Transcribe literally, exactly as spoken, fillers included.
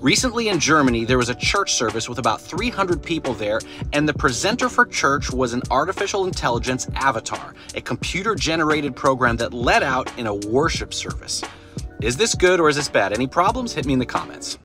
Recently in Germany, there was a church service with about three hundred people there, and the presenter for church was an artificial intelligence avatar, a computer-generated program that led out in a worship service. Is this good or is this bad? Any problems? Hit me in the comments.